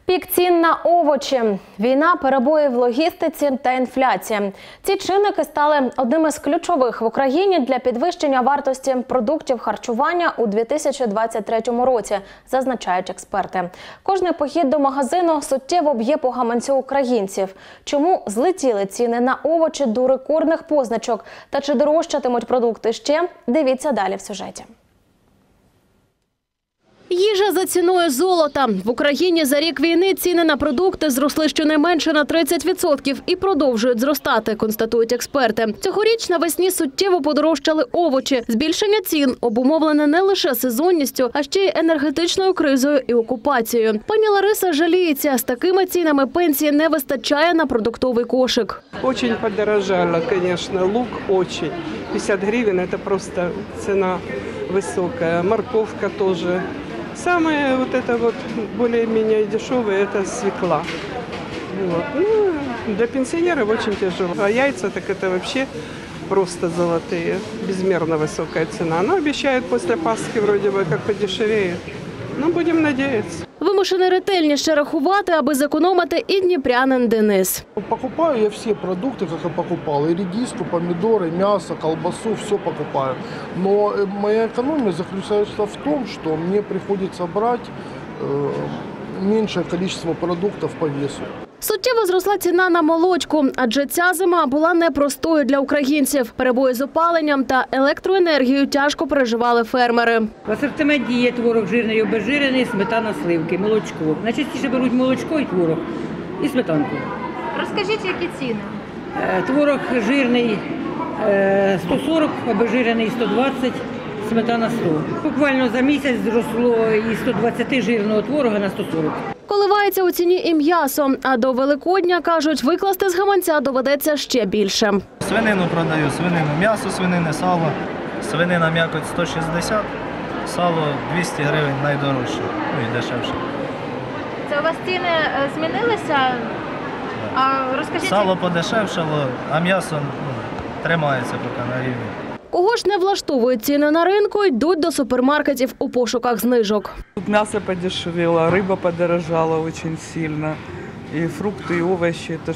Пік цін на овочі, війна, перебої в логістиці та інфляція. Ці чинники стали одними з ключових в Україні для підвищення вартості продуктів харчування у 2023 році, зазначають експерти. Кожний похід до магазину суттєво б'є по гаманцю українців. Чому злетіли ціни на овочі до рекордних позначок та чи дорожчатимуть продукти ще? Дивіться далі в сюжеті. Їжа за ціною золота. В Україні за рік війни ціни на продукти зросли щонайменше на 30% і продовжують зростати, констатують експерти. Цьогоріч навесні суттєво подорожчали овочі. Збільшення цін обумовлене не лише сезонністю, а ще й енергетичною кризою і окупацією. Пані Лариса жаліється, з такими цінами пенсії не вистачає на продуктовий кошик. Очень подорожало, конечно, лук очень. 50 гривен – это просто цена высокая. Морковка тоже. Самое вот это вот более-менее дешевое – это свекла. Вот. Ну, для пенсионеров очень тяжело. А яйца так это вообще просто золотые. Безмерно высокая цена. Но обещают после Пасхи вроде бы как подешевеет. Ну, будем надеяться. Вимушений ретельніше рахувати, аби зекономити і дніпрянин Денис. Покупаю я все продукты, как я покупал. И редиску, помидоры, мясо, колбасу, все покупаю. Но моя экономия заключается в том, что мне приходится брать меньшее количество продуктов по весу. Суттєво зросла ціна на молочку, адже ця зима була непростою для українців. Перебої з опаленням та електроенергією тяжко переживали фермери. В асортименті є творог жирний і обезжирений, сметана, сливки, молочко. Найчастіше беруть молочко і творог, і сметанку. Розкажіть, які ціни? Творог жирний 140, обезжирений 120, сметана 100. Буквально за місяць зросло із 120 жирного творога на 140. Коливається у ціні і м'ясо, а до Великодня, кажуть, викласти з гаманця доведеться ще більше. Свинину продаю, свинину, м'ясо свинини, сало, свинина м'якоть 160, сало 200 гривень найдорожче, ну і дешевше. Це у вас ціни змінилися? А розкажіть... Сало подешевшало, а м'ясо тримається поки на рівні. Кого ж не влаштовують ціни на ринку, йдуть до супермаркетів у пошуках знижок. Тут мясо подешевело, рыба подорожала очень сильно, и фрукты, и овощи, это ж,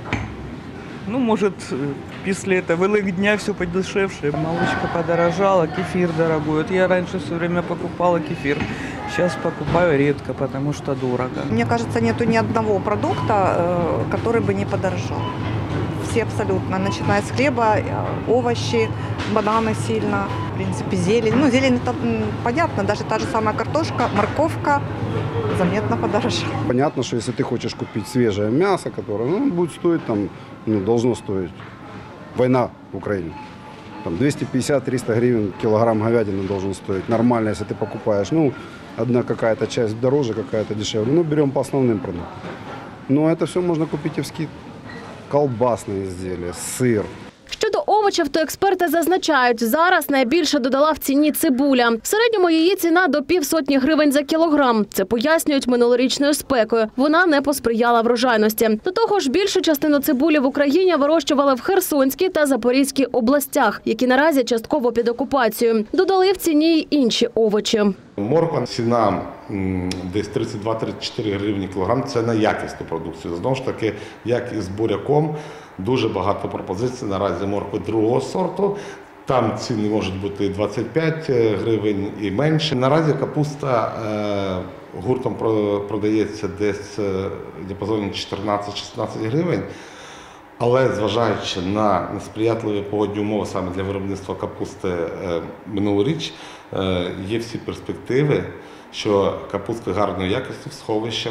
может, после этого Великдня все подешевше. Молочко подорожало, кефир дорогой. Вот я раньше все время покупала кефир, сейчас покупаю редко, потому что дорого. Мне кажется, нету ни одного продукта, который бы не подорожал. Все абсолютно, начиная с хлеба, овощи, бананы сильно, в принципе, зелень. Ну, зелень, это понятно, даже та же самая картошка, морковка заметно подорожала. Понятно, что если ты хочешь купить свежее мясо, которое будет стоить, должно стоить, война в Украине, 250-300 гривен килограмм говядины должен стоить. Нормально, если ты покупаешь, одна какая-то часть дороже, какая-то дешевле. Берем по основным продуктам. Но это все можно купить и в скидку. Колбасне ізділля, сир. Щодо овочів, то експерти зазначають, зараз найбільше додала в ціні цибуля. В середньому її ціна до 50 гривень за кілограм. Це пояснюють минулорічною спекою. Вона не посприяла врожайності. До того ж, більшу частину цибулі в Україні вирощували в Херсонській та Запорізькій областях, які наразі частково під окупацією. Додали в ціні й інші овочі. Морква ціна десь 32-34 гривні кілограм – це на якісну продукцію. Знову ж таки, як і з буряком, дуже багато пропозицій наразі моркви другого сорту. Там ціни можуть бути 25 гривень і менше. Наразі капуста гуртом продається десь в діапазоні 14-16 гривень. Але зважаючи на несприятливі погодні умови саме для виробництва капусти минулоріч, є всі перспективи, що капустка гарної якості в сховищах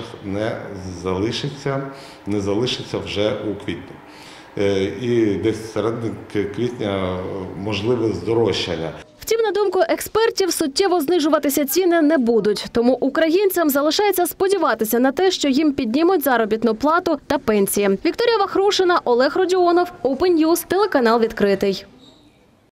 не залишиться вже у квітні. І десь середини квітня можливе здорожчання. Втім, на думку експертів, суттєво знижуватися ціни не будуть. Тому українцям залишається сподіватися на те, що їм піднімуть заробітну плату та пенсії. Вікторія Вахрушина, Олег Родіонов, Open News, телеканал «Відкритий».